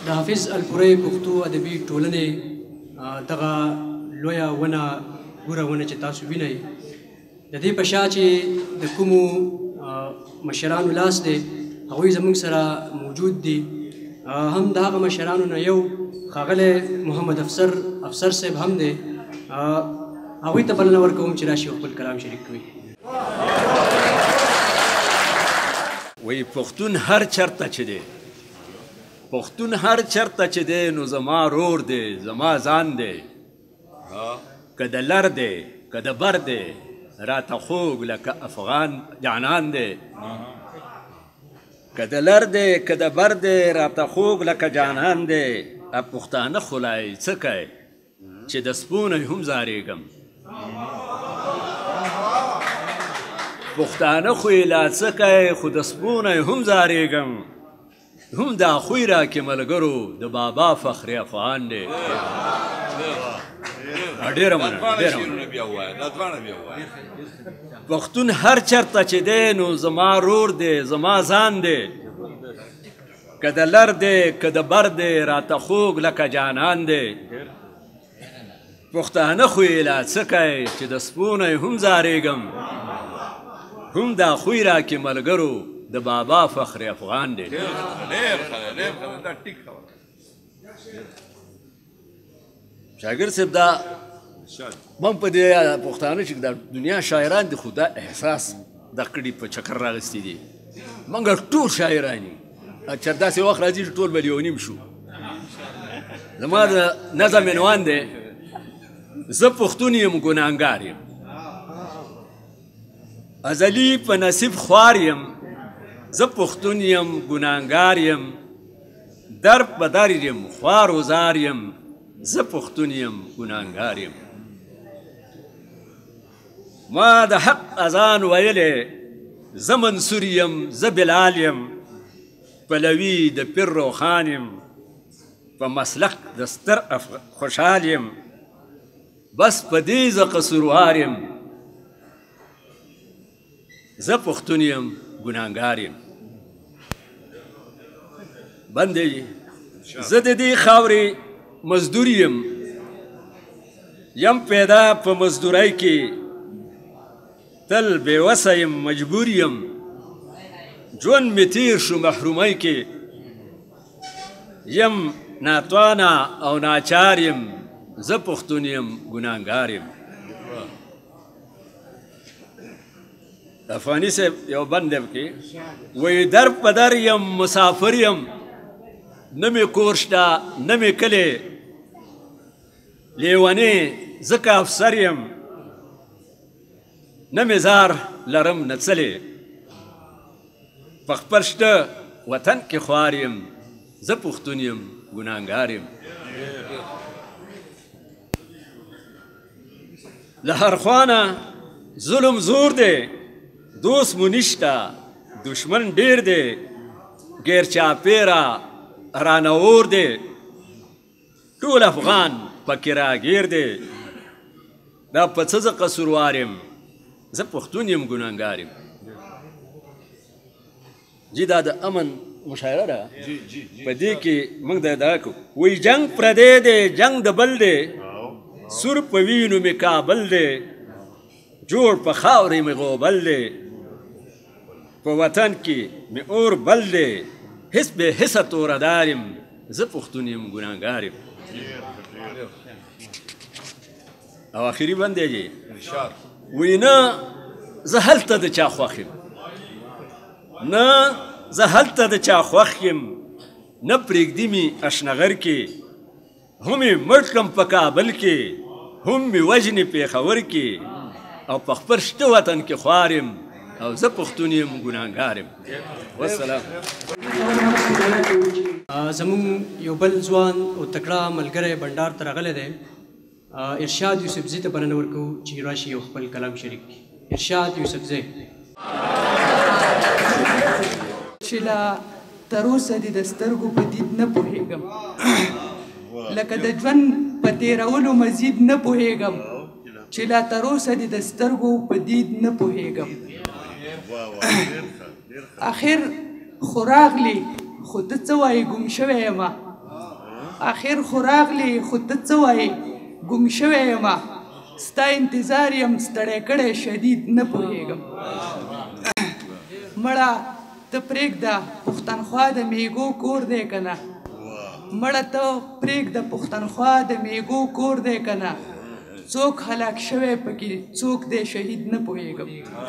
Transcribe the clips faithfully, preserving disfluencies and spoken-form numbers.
د حافظ الپورۍ پښتو ادبي ټولنې دغه لویه ونه ګوره ونه چې تاسو وینئ د دې په شا چې د کومو مشرانو لاس دی هغوی زموږ سره موجود دي هم د هغه مشرانو نه یو ښاغلی محمد افسر افسر صاحب هم دی هغوی ته بلنه ورکوم چې راشي او خپل کلام شریک کړي وایي پښتون هر چېرته چې دی پښتون هر چېرته چې دی نو زما رور دی زما ځان دی که د لر دی که د بر دی راته خوږ لکه افغان جانان دی که د لر دی که د بر دی راته خوږ لکه جانان دی پښتانه خلای څه کوي چې د سپونه هم زارېږم پښتانه خو یې لا څه کوي خو د سپونه هم زارېږم هم دا خوی راکې ملګرو د بابا فخر افغان دی ډېره مننه ډېره مننه پښتون هر چېرته چې دی نو زما رور دی زما ځان دی که د لر دی که د بر دی راته خوږ لکه جانان دی پښتانه خو یې لا څه کوي چې د سپونه هم زارېږم هم دا خوی راکې ملګرو د بابا فخر افغان دی شاګر صاحب دا من په دې پښتانه چې د دنیا شاعران دي خو دا احساس د کړي په چکر راغستی دي موږ ټول شاعران یو چې داسې وخت راځي چې ټول به لیونیم شو زما د نظم عنوان دی زه پښتون یم ګناهګار یم ازلي په نصیب خوار یم زه پښتون یم ګناهګار یم در په در یم خوار و زار یم زه پښتون یم ګناهګار یم ما د حق اذان ویلی زه منصور یم زه بلال یم پلوي د پیر روخان یم په مسلک د ستر خوشحال یم بس په دې زه قصوروار یم زه پښتون یم ګناهګار یم بندې زه د دې خاورې مزدور یم یم پیدا په مزدورۍ کې تل بېوسه یم مجبور یم ژوند مې تیر شو محرومۍ کې یم ناتوانه او ناچار یم زه پښتون یم ګناهګار یم افغاني صاحب یو بند دی پکې وایي در په در یم مسافر یم نه مې کور شته نه مې کلی لیونې ځکه افسر یم نه مې زار لرم نه څلې په خپل شته وطن کې خوار یم زه پښتون یم ګناهګار یم له هر خوانه ظلم زور دی دوست مو نشته دشمن ډېر دی غیر چاپېره رانور دی ټول افغان پکې راګیر دی دا په څه زه قصوروار یم زه پښتون یم ګناهګار یم جی دا د امن مشاعره ده په دې کې موږ دا ادعا کوو وایي جنګ پردی دی جنګ د بل دی سور په وینو مې کابل دی جوړ په خاورې مې غوبل دی په وطن کې مې اور بل دی هیڅ بې حسه توردار یم زه پښتون یم ګناهګار یم او آخري بند دی وایي نه زه هلته د چا خوښ یم نه زه هلته د چا خوښ یم نه پرېږدي مې اشنغر کې هم یې مړ کړم په کابل کې هم مې وژنې پېښور کې او په خپل شته وطن کې خوار یم او زه پښتون یم ګناهګار یم والسلام زموږ یو بل ځوان او تکړه ملګری بنډار ته راغلی دی ارشاد یوسفزي ته بلنه ورکوو چې راشي یو خپل کلام شریک کړي ارشاد یوسفزي چې لا تروسه دې د سترګو په دید نه پوهېږم لکه د ژوند په تېرولو مزید نه پوهېږم چې لا تروسه دې د سترګو په دید نه پوهېږم آخر خو راغلې خو ته څه وایې ګم شوی یم آخر خو راغلی خو ته څه وایې ګونګ شوی یمه ستا انتظار یم ستړی کړی شدید نه پوهېږم مړه ته پرېږده پښتونخوا د میږو کور دی که نه مړه ته پرېږده پښتونخوا د میږو کور دی که نه څوک هلاک شوی پکې څوک دی شهید نه پوهېږم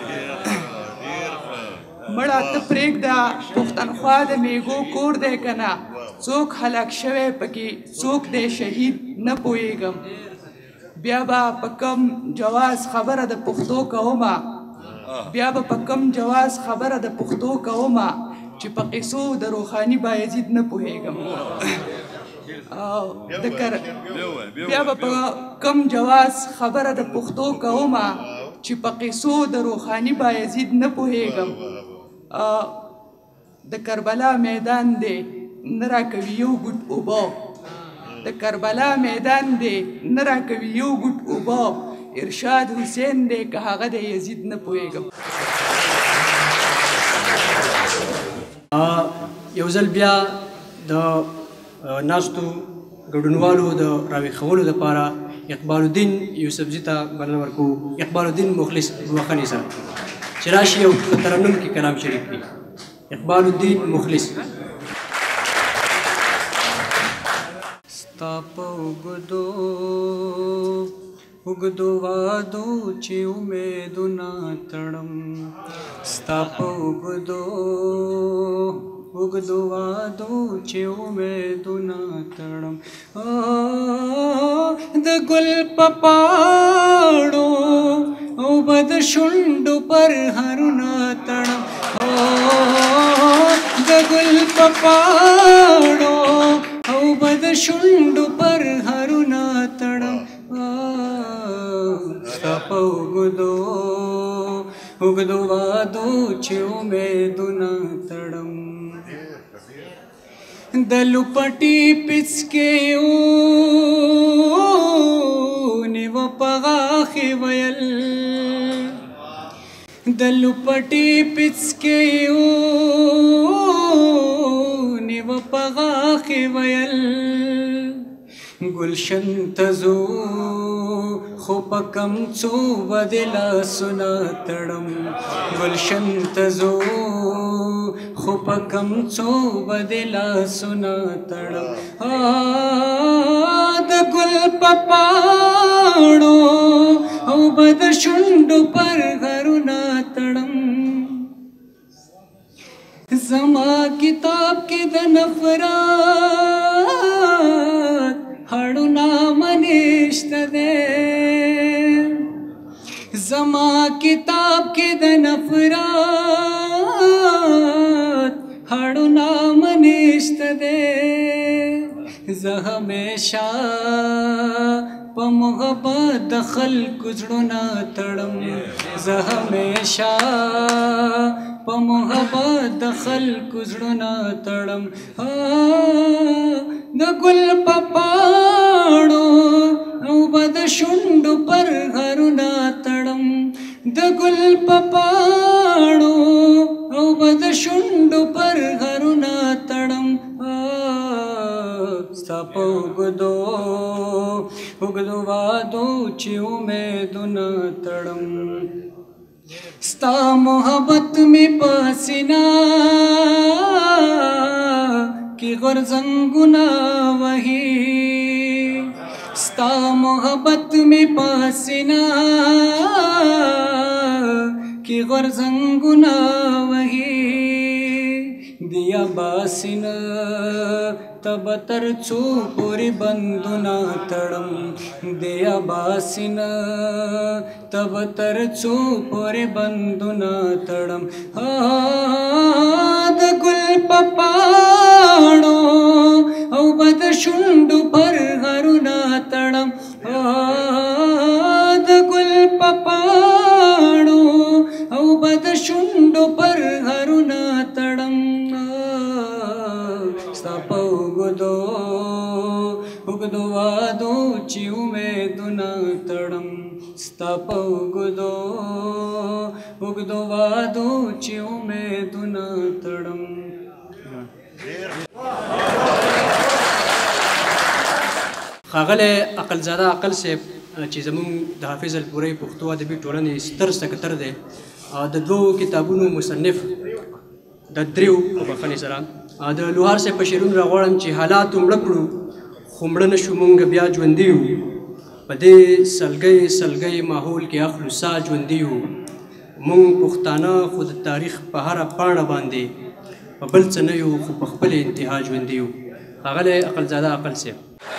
مړه ته پرېږده پښتونخوا د میږو کور دی که نه څوک هلاک شوی پکې څوک دی شهید نه پوهېږم بیا به په کم جواز خبره د پښتو کومه بیا به په کم جواز خبره د پښتو کومه چې په قصو د روحاني بایزید نه پوهېږم بیا به په کم جواز خبره د پښتو کومه چې په قصو د روحاني بایزید نه پوهېږم د کربلا میدان دی نه راکوي یو ګوټ اوبه د کربلا میدان دی نه راکوي یو ګوټ اوبه ارشاد حسین دی که هغه د یزید نه پوهېږم یو ځل بیا د ناستو ګډونوالو د راویښولو دپاره اقبال الدین یوسفزي ته بلنه ورکوو اقبال الدین مخلص بخښنې سره چې راشي یو ترنم کې کلام شریف کړي اقبال الدین مخلص ستا په اوږدو اوږدو وادو چې امیدونه تړم ستا په اوږدو اوږدو وادو چې امیدونه تړم د ګل په پاڼو او به د شونډو پر هرونه تړم د ګل په پاڼو او به د شونډو پر هرونه تړم ستا په اوږدو اوږدو وادو چې امیدونه تړم د لپټي پڅکیو نیو په غاښې ویل د لپټي پڅکیو نیو په غاښې ویل گلشن تزو خو په کم څو به د لاسونه تړم گلشن تزو خو په کم څو به د لاسونه تړم د ګل په پاڼو او به د شونډو پر غرونه تړم زما کتاب کې د نفرت هړو نامه نشته دی زما کتاب کې د نفرت هړو نامه نشته دی زه همیشه په محبت د خلکو زړونه تړم زه همیشه په محبت د خلکو زړونه تړم د ګل په پاڼو او به د شونډو پر غرونه تړم د ګل په پاڼو او به د شونډو پر غرونه تړم ستا په اوږدو اوږدو وادو چې امیدونه تړم ستا محبت می په سینه کې غورځنګونه وهي ستا محبت می په سینه کې غورځنګونه وهي دیا باسینه تب تر څو پورې بندونه تړم دیا باسینه تب تر څو پورې بندونه تړم د ګل په پاڼو او به د شونډو پر غرونه تړم د ګل په پاڼو او به د شونډو پر غرونه تړم ستا په اوږدو اوږدو وادو چې امیدونه تړم ستا په اوږدو اوږدو وادو چې امیدونه تړم ښاغلی عقلزاده عقل صاحب چې زموږ د حافظ الپورۍ پښتو ادبي ټولنې ستر سکتر دی د دوو کتابونو مصنف د دریو په بخښنې سره د لوهار صاحب په شعرونو راغواړم چې حالاتو مړه کړو خو مړه نه شو مونږ بیا ژوندي یو په دې سلګۍ سلګۍ ماحول کې اخلو ساه ژوندي یو مونږ پښتانه خو د تاریخ په هره پاڼه باندې په بل څه نه یو خو په خپل انتها ژوندي یو. ښاغلی عقلزاده عقل صاحب.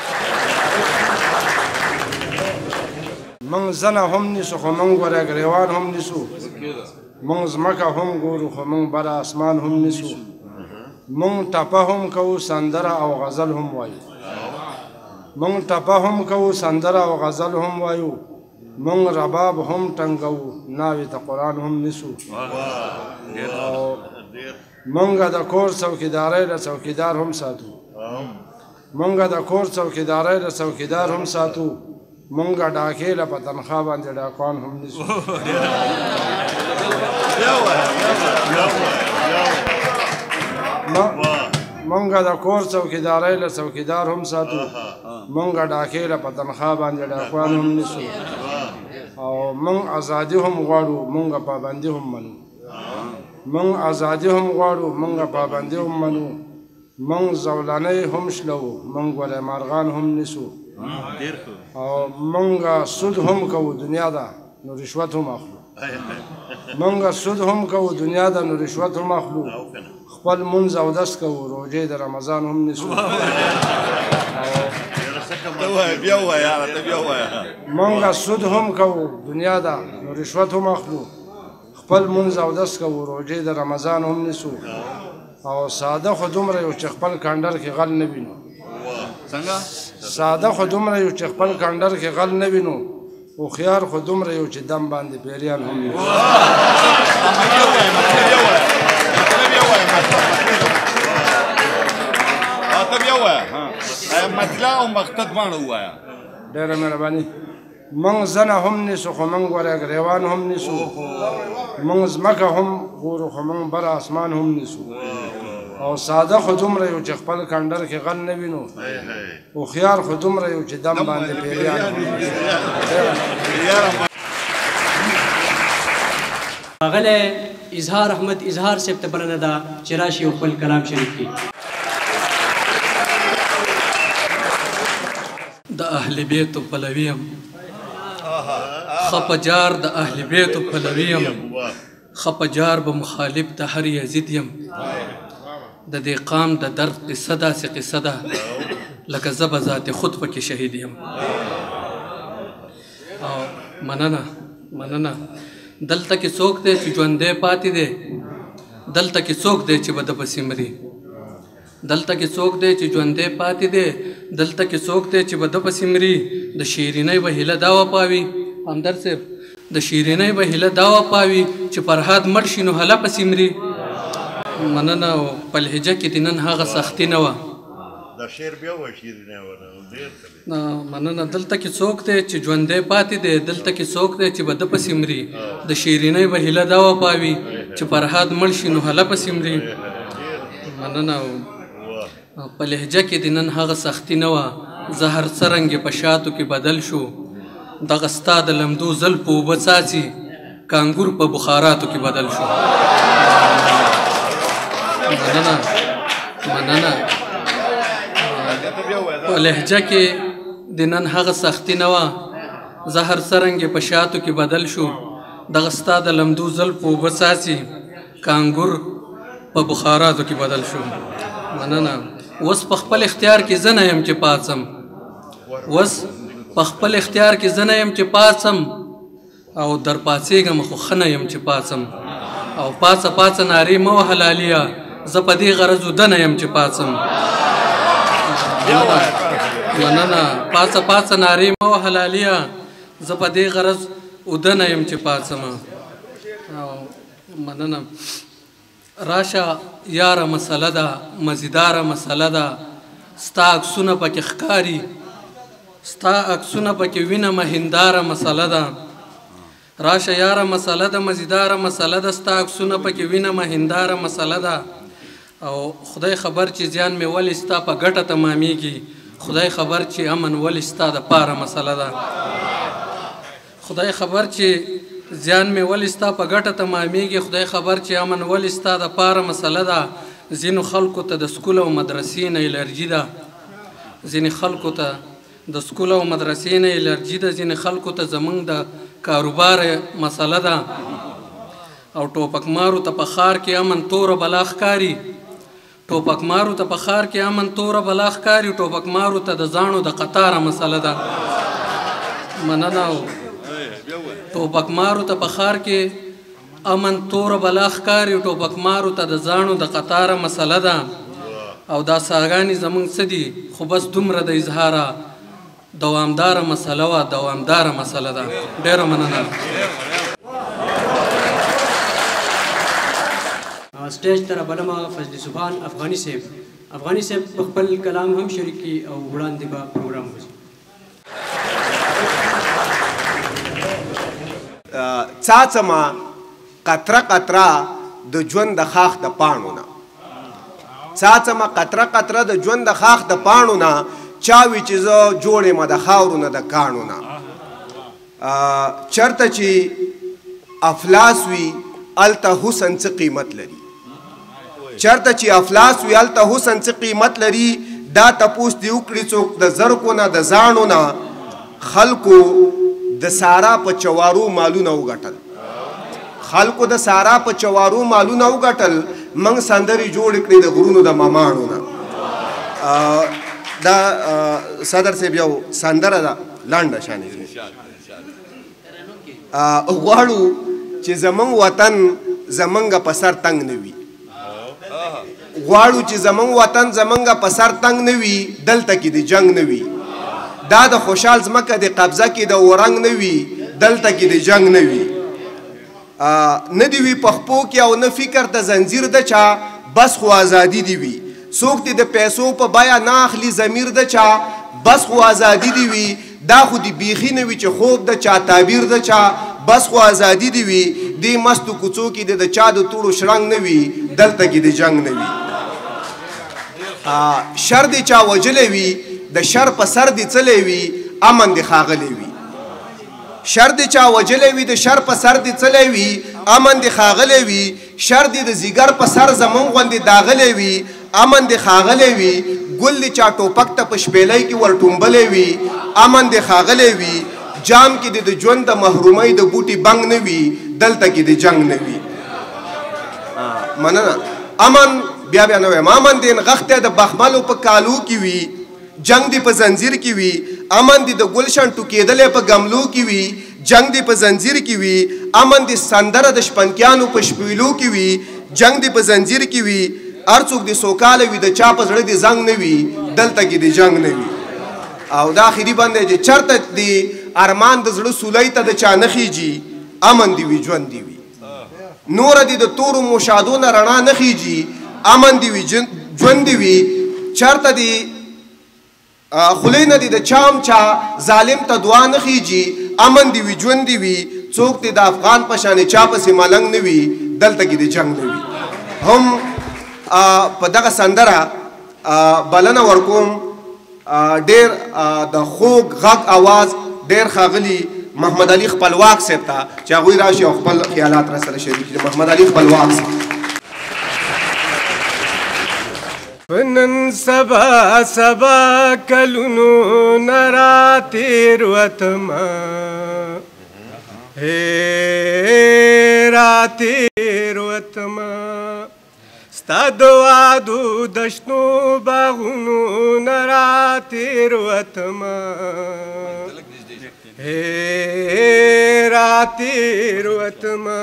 موږ زنه هم نیسو خو موږ ګوره ګریوان هم نیسو، موږ ځمکه هم ګورو خو موږ بر اسمان هم نیسو، موږ ټپه هم کوو سندره او غزل هم وایو، موږ ټپه هم کوو سندره او غزل هم وایو، موږ رباب هم ټنګوو ناوې ته قرآن هم نیسو، موږ د کور څوکیدارۍ له څوکیدار هم ساتو، موږ د کور څوکیدارۍ له څوکیدار هم ساتو، موږ ډاکې له په تنخوا باندې ډاکوان هم نیسو. موږ د کور څوکیدارۍ له څوکیدار هم ساتو، موږ ډاکې له په تنخوا باندې ډاکوان هم نیسو، او موږ ازادي هم غواړو موږ پابندي هم منو، موږ ازادي هم غواړو موږ پابندي هم منو، موږ زولنۍ هم شلو موږ ګوره مارغان هم نیسو، او موږ سود هم کوو دنیا ده نو رشوت هم اخلو، موږ سود هم کوو دنیا ده نو رشوت هم اخلو، خپل مونځ اودس کوو روژې د رمضان هم نیسو، موږ سود هم کوو دنیا ده نو رشوت هم اخلو، خپل مونځ اودس کوو روژې د رمضان هم نیسو، او ساده خو دومره یو چې خپل کانډر کې غل نه وینو، ساده خو دومره یو چې خپل کانډر کې غل نه وینو، هوښیار خو دومره یو چې دم باندې پیریان هم نیسو. ډېره مهرباني. موږ زنه هم نیسو خو موږ ګوره ګریوان هم نیسو، موږ ځمکه هم ګورو خو موږ بر اسمان هم نیسو، او ساده خو دومره یو چې خپل کانډر کې غل نه وینو، هوښیار خو دومره یو چې دم باندې پیریان هم نیسو. ښاغلی اظهار احمد اظهار صاحب ته بلنه ده چې راشي او خپل کلام شریک کړي. د اهل بیتو پلوی یم خپه جار د اهل بیتو پلوی یم خپه جار به مخالف د هر یزید یم د دې قام د درد قصه داسې قصه ده لکه زه به ذات خود پکې شهید یم. او مننه مننه. دلته کې څوک دی چې ژوندی پاتې دی، دلته کې څوک دی چې به د پسې مري، دلته کې څوک دی چې ژوندی پاتې دی، دلته کې څوک دی چې به د پسې مري، د شیرینۍ به هیله دا وپاوي همدرد صاحب، د شیرینۍ به هیله دا وپاوي چې فرهاد مړ شي نو هله پسې مري. مننه. او په لهجه کې د نن هغه سختي نه وه. مننه. دلته کې څوک دی چې ژوندی پاتې دی، دلته کې څوک دی چې به د پسې مري، د شیرینۍ به هیله دا وپاوي چې فرهاد مړ شي نو هله پسې مري. مننه. په لهجه کې د نن هغه سختي نه وه. زهر څرنګې په شاتو کې بدل شو، دغه ستا د لمدو زلفو اوبه څاڅي کانګور په بخاراتو کې بدل شو. مننه مننه. په لهجه کې د نن هغه سختي نه وه. زهر څرنګې په شاتو کې بدل شو، دغه ستا د لمدو زلفو اوبه څاڅي کانګور په بخاراتو کې بدل شو. مننه. اوس په خپل اختیار کې زه نه یم چې پاڅم، اوس په خپل اختیار کې زه نه یم چې پاڅم، او در پاڅېږم خو ښه نه یم چې پاڅم، او پاڅه پاڅه نارې مه وهه لاليه، زه په دې غرض وده نه یم چې پاڅم. مننه. پاڅه پاڅه نارې مه وهه لاليه، زه په دې غرض وده نه یم چې پاڅم. مننه. راشه یاره مسله ده مزیداره مسله ده، ستا عکسونه پکې ښکاري، ستا عکسونه پکې وینمه هنداره مسله ده. راشه یاره مسله ده مزیداره مسله ده، ستا عکسونه پکې وینمه هنداره مسله ده. او خدای خبر چې زیان مې ولې ستا په ګټه تمامیږي، خدای خبر چې امن ولې ستا د پاره مسله ده خدای خبر چې زیان مې ولې ستا په ګټه تمامیږي خدای خبر چې امن ولې ستا د پاره مسله ده ځینو خلکو ته د سکول او مدرسې نه الرجي ده ځینې خلکو ته د سکول او مدرسې نه الرجي ده ځینې خلکو ته زمونږ د کاروبار مسله ده او ټوپک مارو ته په ښار کې امن توره بلا ښکاري ټوپک مارو ته په ښار کې امن توره بلا ښکاري ټوپک مارو ته د زاڼو د قطاره مسله ده مننه ټوپک مارو ته په ښار کې امن توره بلا ښکاري ټوپک مارو ته د زاڼو د قطاره مسله ده او دا ساګانې زمونږ څه دي خو بس دومره د اظهاره دوامداره مسله وه دوامداره مسله ده ډېره مننه سټیج ته رابلمه فضل سبحان افغاني صاحب افغاني صاحب په خپل کلام هم شریک کړي او وړاندې به پروګرام وشي څاڅمه قطره قطره د ژوند د خاخ د پاڼو نه څاڅمه قطره قطره د ژوند د خاخ د پاڼو نه چا وي چې زه جوړ یم د خاورو نه د کاڼو نه چېرته چې افلاس وي هلته حسن څه قیمت لري چېرته چې افلاس وي هلته حسن څه قیمت لري دا تپوس دې وکړي څوک د زرکو نه د زاڼو نه خلکو د سارا په چوارو مالونه وګټل خلکو د سارا په چوارو مالونه وګټل موږ سندرې جوړې کړې د غرونو د مماڼو نه دا صدر صاحب یو سندره ده لنډه شانې غواړو چې زمونږ وطن زمونږ په سر تنګ نه وي غواړو چې زمونږ وطن زمونږ په سر تنګ نه وي دلته کې د جنګ نه وي دا د خوشحال ځمکه د قبضه کې د اورنګ نه وي دلته کې د جنګ نه وي نه دي وي په خپو کې او نه فکر د زنځیر د چا بس خو ازادي دي وي څوک دې د پیسو په بیه نه اخلي ضمیر د چا بس خو ازادي دي وي دا خو دې بیخي نه وي چې خوب د چا تعبیر د چا بس خو ازادي دي وي دې مستو کوڅو کې د چا د توړو شرنګ نه وي دلته کې د جنګ نه وي شر دې چا وجلی وي د شر په سر دې څلی وي امن دې ښاغلی وي شر دې چا وجلی وي د شر په سر دې څلی وي امن دې ښاغلی وي شر دې د زیګر په سر زمونږ غوندې داغلی وي امن دې ښاغلی وي ګل دې چا ټوپک ته په شپېلۍ کې ور ټومبلی وي امن دې ښاغلی وي جام کې دې د ژوند د محرومۍ د بوټي بنګ نه وي دلته کې د جنګ نه وي مننه امن بیا بیا نه وایم امن دې نغښتی د بخملو په کالو کې وي جنگ دې په زنځیر کې وي امن دې د ګلشن ټوکېدلی په ګملو کې وي جنگ دې په زنځیر کې وي امن دې سندره د شپنکیانو په شپېلو کې وي جنگ دې په زنځیر کې وي هر څوک دې سوکاله وي د چا په زړه دې زنګ نه وي دلته کې دې جنګ نه وي او دا آخري بند دی چې چېرته دې ارمان د زړه سولۍ ته د چا نه خیږي امن دې وي ژوند دې وي نوره دې د تورو مشاهدو نه رڼا نه خیږي امن دې وي ژوند دې وي چېرته دې خولۍ نه دې د چام چا ظالم ته دعا نه خیږي امن دې وي ژوند دې وي څوک دې د افغان په شانې چا پسې ملنګ نه وي دلته کې د جنګ نه وي هم په دغه سندره بلنه ورکوم ډېر د خوږ غږ اواز ډېر ښاغلي محمد علي خپلواک صاحب ته چې هغوی راشي او خپل خیالات را سره شریک کړي محمد علي خپلواک صاحب نن سبا سبا کلونو نرا تیر وتما ہے را تیر وتما ستا د وادو دشنو باغونو نرا تیر وتما ہے را تیر وتما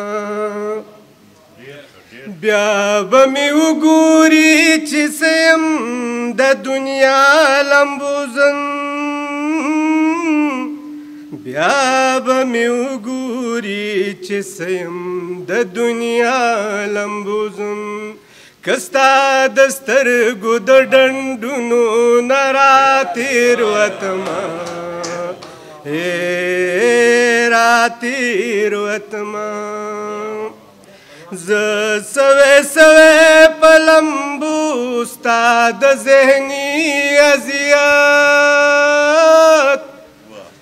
بیا به مې وګوري چې سیم د دنیا لمبوزن بیا به مې وګوري چې سیم د دنیا لمبوزن که ستا د سترګو د ډنډونو نه راتېروتمه راتېروتمه زه سوی سوی په لمبو ستا د ذهني اذیت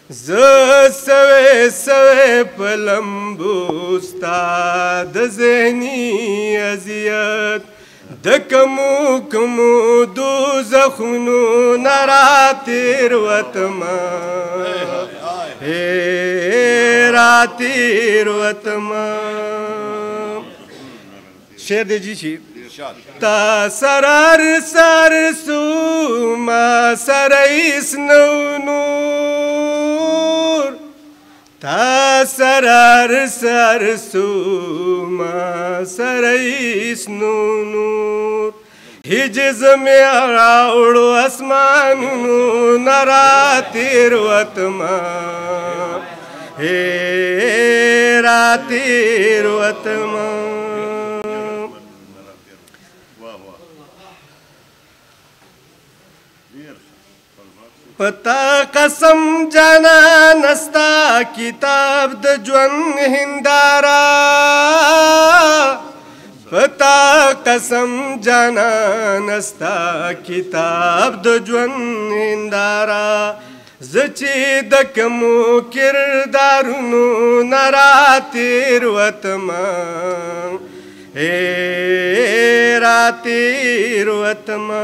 زه سوی سوی په لمبو ستا د ذهني اذیت د کمو کمو دوزخونو نه راتېروتمه هې راتېروتمه شعر دی جی شي تا سرار سر سو ما سرئیس نو نور تا سرار سر سو ما سرئیس نو نور حجز میں راوڑو اسمانونو نرا تیروتما ہے را تیروتما پتا قسم جانا نستا کتاب د جون ہندارا پتا قسم جانا نستا کتاب د جون ہندارا زچی د کمو کردارونو نرا تیروتما اے را تیروتما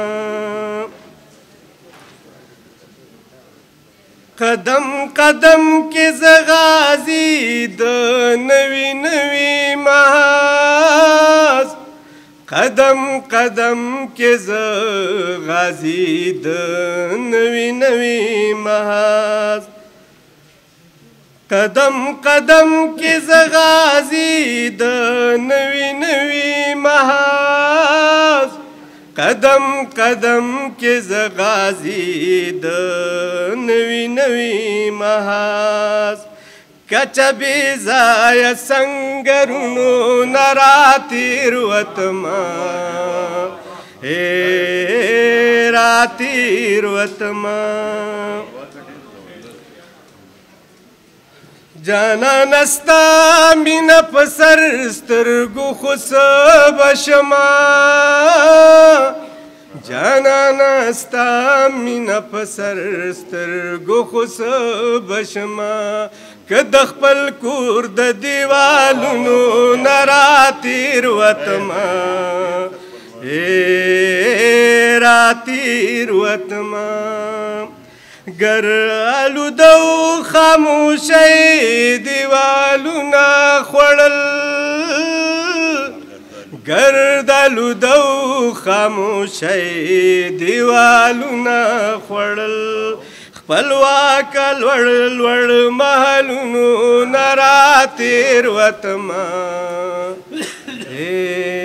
قدم قدم کے زغازی د نوی نوی محاذ قدم قدم کے زغازی د نوی نوی محاذ قدم قدم کے زغازی د نوی نوی محاذ قدم قدم کے زغازی د نوی نوی محاذ کچا بیزای سنگرونو نرا تیروتما اے را تیروتما جانا نستا مین پسر سترگو خس بشما جانا نستا مین پسر سترگو خس بشما که د خپل کور د دیوالونو نرا تیروتما اے را تیروتما گر آلودو خاموشی دیوالونا خوڑل گر آلودو خاموشی دیوالونا خوڑل خپلواک لوڑ لوڑ محلونو نرا تیروتما